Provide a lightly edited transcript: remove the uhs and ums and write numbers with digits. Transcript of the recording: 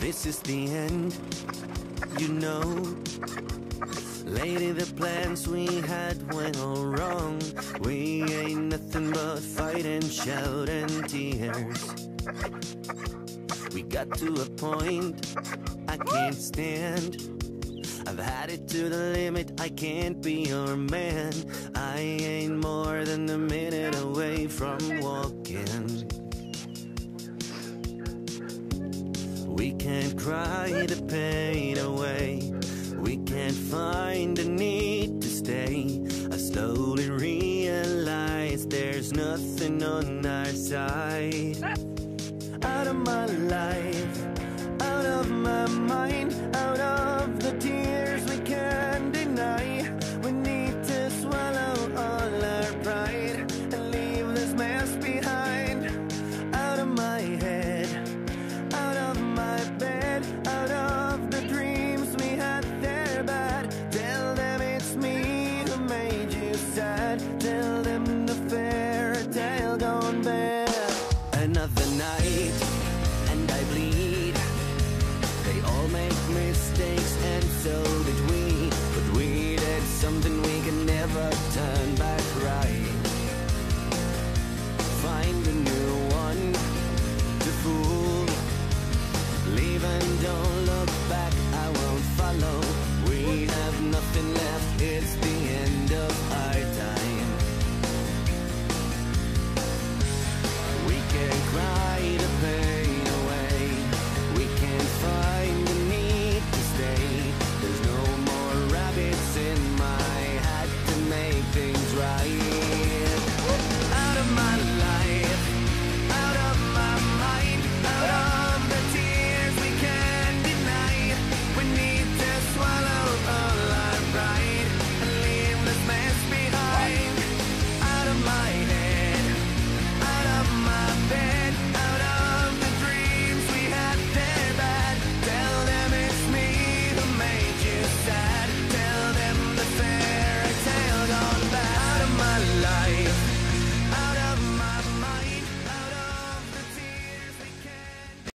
this is the end, you know. Lately the plans we had went all wrong. We ain't nothing but fight and shout and tears. We got to a point I can't stand. I've had it to the limit, I can't be your man. I ain't more than a minute away from walking. We can't cry the pain away. We can't find the need to stay. I slowly realize there's nothing on our side. Out of my life, out of my mind, out of the tears we can't deny. We need to swallow all our pride and leave this mess behind. Out of my head, out of my bed, out of the dreams we had, they're bad. Tell them it's me who made you sad. Tell them the fairy tale gone bad. Another night